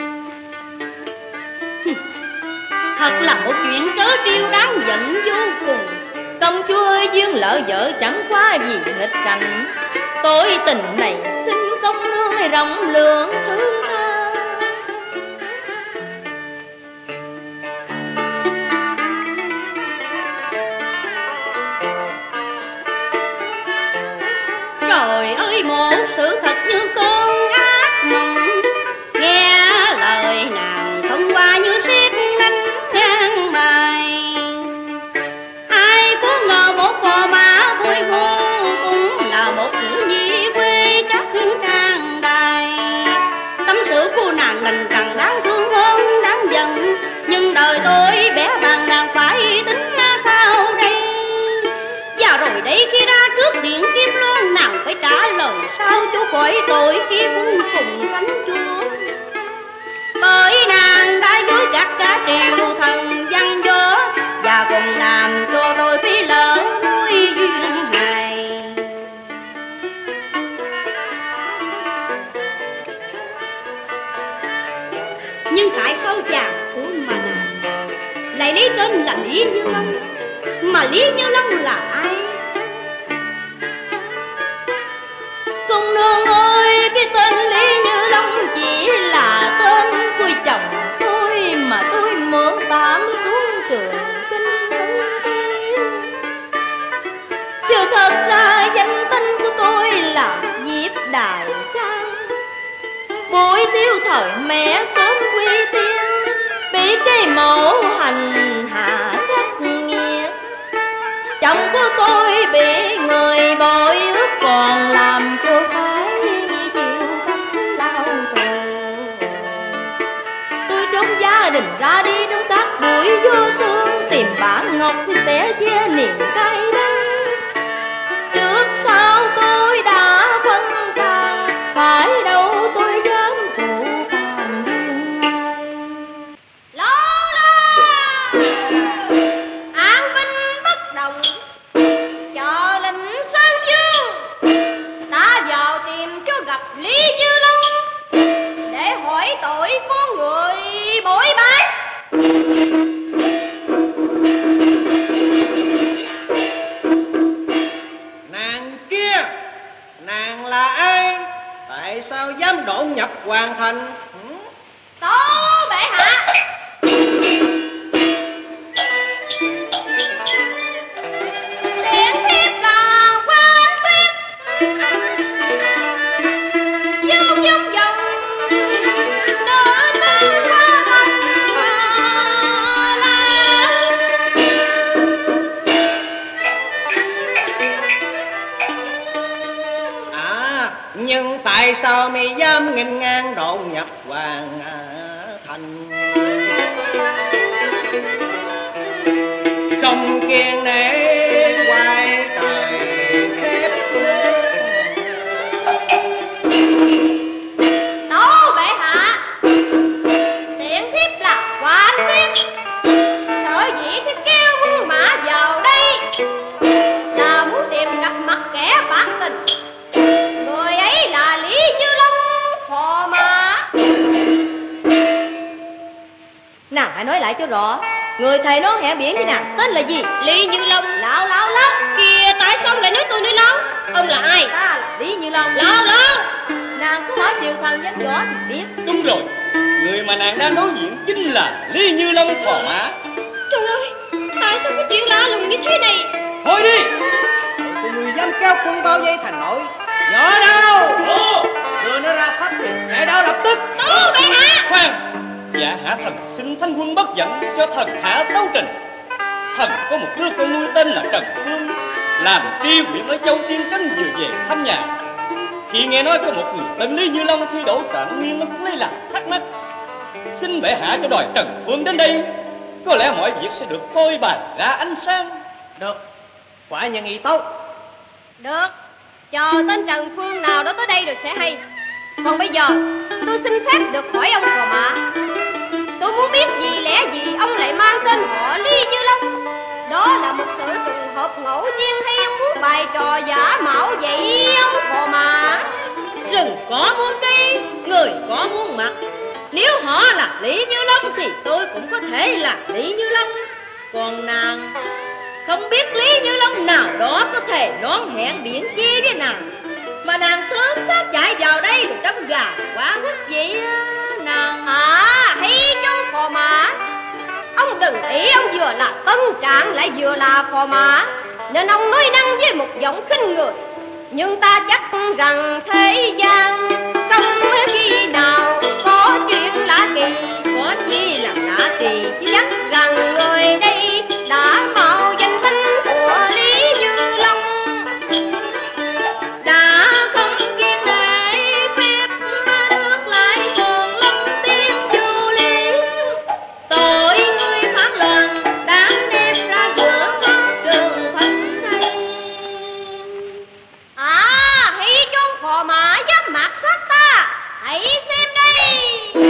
Thật là một chuyện trớ trêu đáng giận vô cùng. Công chúa ơi, duyên lỡ vợ chẳng qua vì nghịch cảnh. Tôi tình này xin công nương hay rộng lượng thương tha. Trời ơi, một sự thật như cơn ác mộng, nghe lời nàng thông qua như sét đánh ngang bài. Ai có ngờ một phò mã vui hôn cũng là một nữ nhi quê các trang đài. Tâm sự của nàng mình càng đáng thương hơn đáng giận, nhưng đời tôi bé bàng nàng phải tính sao đây. Và rồi đây khi ra trước điện Kim Loan, nàng phải trả lời sao cho khỏi tội khi cũng cùng cánh chúa. Bởi nàng đã dối gạt cả triều thần văn gió, và còn làm cho tôi phải lỡ nuôi duyên hài. Nhưng tại sao chàng của mà nàng lại lấy tên là Lý Như Long? Mà Lý Như Long là ai? Công nương ơi, cái tên Lý Như Long chỉ là tên của chồng tôi mà tôi mượn tạm xuống trường kinh thánh tiên. Chứ thật ra danh tính của tôi là Diệp Đài Trang. Buổi tiêu thời mẹ sớm quy tiên, bị cái mẫu hành hạ trách nghĩa. Chồng của tôi bị người bội ước, còn làm cho phải chịu tâm lao tù. Tôi trốn gia đình ra đi trong các buổi vô sương, tìm bản ngọc sẽ che niềm cay đắng. Trước sau tôi đã phân tàn, phải đâu tôi dám phụ tàn duyên này. Lô la an binh bất động, cho lệnh Sơn Dương đã vào tìm cho gặp Lý Như Long để hỏi tội của người bội bái. Nàng kia, nàng là ai? Tại sao dám đột nhập hoàng thành? Tố bệ hạ, tiện thiếp là quan tuyết, vô dung dòng đỡ tương qua thành la. À, nhưng tại sao mày dám nghênh ngang đột nhập hoàng thành? Không kiên nể quay trời khép nước, Quan Tuyết, sở dĩ thì kêu quân mã vào đây là muốn tìm gặp mặt kẻ bạc tình. Người ấy là Lý Như Long Phò Mã. Nàng hãy nói lại cho rõ, người thầy nón hẻ biển với nàng tên là gì? Lý Như Long. Lão lão lão kìa, tại sao ông lại nói tôi nói láo? Ông là ai? Ta là Lý Như Long. Lão lão, nàng cứ hỏi triều thần danh rõ thì biết. Đúng rồi, người mà nàng đang đối diện chính là Lý Như Long Phò Mã. Trời ơi, tại sao có chuyện lạ lùng như thế này? Thôi đi, Tụi người dám kéo quân bao vây thành nội. Nhỏ đâu? Ô, Đưa nó ra pháp trường kẻ đó lập tức. Ô bệ hạ. khoan, dạ hạ thần xin thanh quân bất giận cho thần hạ tấu trình. Thần có một đứa con nuôi tên là Trần Phương, làm tri huyện ở Châu Tiên Trấn vừa về thăm nhà. Khi nghe nói có một người tên Lý Như Long thi đỗ trạng nguyên, nó cũng lấy làm thắc mắc. Xin bệ hạ cho đòi Trần Phương đến đây, có lẽ mọi việc sẽ được phơi bày ra ánh sáng. Được, quả nhân y tốt. Được, chờ tên Trần Phương nào đó tới đây rồi sẽ hay. Còn bây giờ tôi xin phép được hỏi ông Phò Mã, tôi muốn biết vì lẽ gì ông lại mang tên họ Lý Như Long. Đó là một sự trùng hợp ngẫu nhiên hay ông muốn bày trò giả mạo vậy ông Phò Mã? Rừng có muôn cây, người có muôn mặt. Nếu họ là Lý Như Long thì tôi cũng có thể là Lý Như Long. Còn nàng không biết Lý Như Long nào đó có thể nón hẹn điện chia với nàng, mà nàng sớm sát chạy vào đây rồi đâm gà quá quýt vậy nàng hả? Hay trong Phò Mã, ông đừng nghĩ ông vừa là tân trạng lại vừa là Phò Mã nên ông nói năng với một giọng khinh người. Nhưng ta chắc rằng thế gian không khi nào có chuyện lạ kỳ. Có chi là lạ kỳ, chắc rằng người đây đã mạo danh tính của Lý Như Long, đã không kiên nể phép nước lại còn lắm tiếng vô lý. Tội người phản loạn đáng đem ra giữa con đường phanh hay. À, hãy trong Phò Mã dám mạt sát ta, hãy xem đây.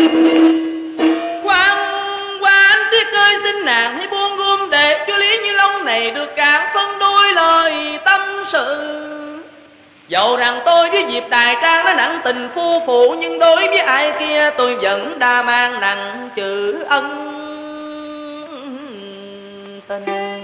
Quan Quan Tuyết ơi, xin nàng hãy buông gươm để cho Lý Như Long này được cạn phân đôi lời tâm sự. Dẫu rằng tôi với Diệp Đài Trang đã nặng tình phu phụ, nhưng đối với ai kia tôi vẫn đa mang nặng chữ ân tình.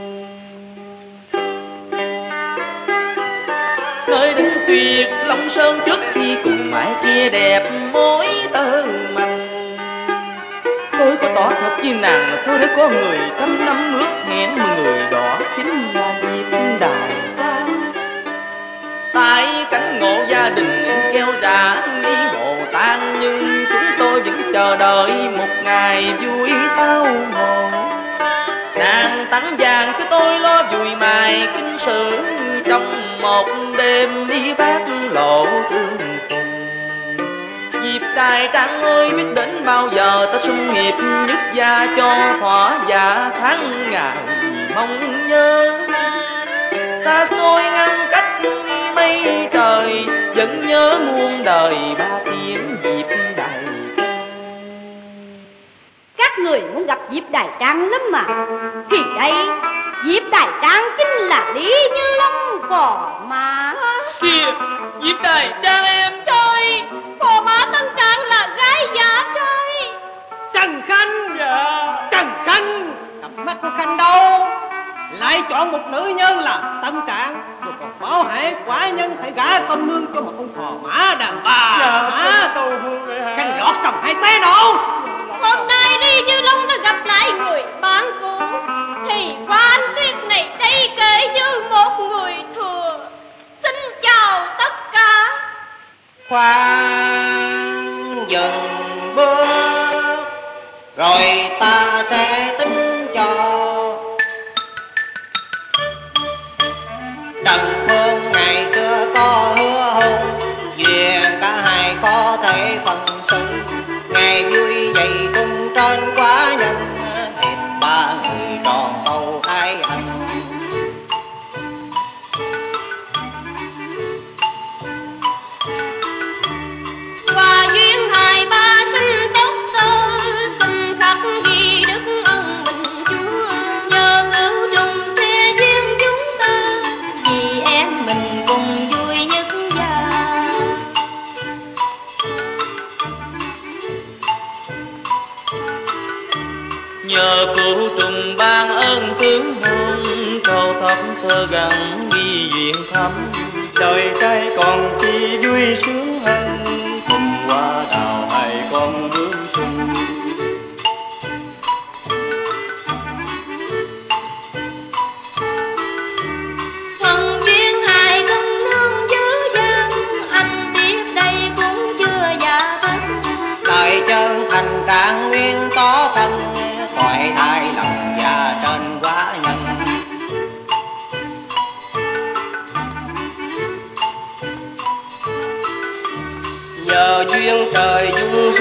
Nơi đứng tuyệt Long Sơn trước khi cùng mãi kia đẹp mối tơ mành, tôi có tỏ thật với nàng là tôi đã có người trăm năm ước hẹn, mà người đó chính là Diệp Đài Trang. Tại cảnh ngộ gia đình kêu ra nghi mộ tan, nhưng chúng tôi vẫn chờ đợi một ngày vui tao ngộ. Nàng tặng vàng cho tôi lo vùi mài kinh sử, trong một đêm đi bát lộ tương tình. Diệp Đài Trang ơi, biết đến bao giờ ta sung nghiệp nhất gia cho thỏa dạ tháng ngày mong nhớ. Ta xôi ngăn cách mây trời, vẫn nhớ muôn đời ba tiếng Diệp Đài. Các người muốn gặp Diệp Đài Trang lắm mà. Thì đây, Diệp Đài Trang chính là Lý Như Long Phò Mã. Kìa, Diệp Đài Trang em trai. Phò Mã Tân Trạng là gái giả trai. Trần Khanh, dạ. Trần Khanh, cặp mắt của Khanh đâu? Lại chọn một nữ nhân là Tân Trạng, rồi còn bảo hãy quả nhân phải gả công nương cho một ông Phò Mã đàn bà. Dạ, hả? Khanh lót chồng hai té đâu? Hôm nay Lý Như Long đã gặp lại người bạn cũ, thì Quan Tuyết này đây kể như một người thừa. Xin chào tất cả. Khoan dừng bước, rồi ta sẽ tính cho. Trần Phương ngày xưa có hứa hôn, duyên cả hai có thể phần sự. Ngày vui vậy cùng trên quá nhân, hiệp ba người tròn sâu hai anh. Và duyên hai ba sinh tốt tơ, sinh khắc ghi nhờ cụ trùng ban ơn tướng hôn, cầu thấp thơ gắn ghi duyên thắm. Đời trai còn chi vui sướng hơn, cùng hoa đào hai con bướm xuân. Phần duyên hai con nương dở dang, anh biết đây cũng chưa dạ thân. Đời chân thành trạng nguyên có thân, khỏi thai lòng và trên quá nhân. Nhờ duyên trời dung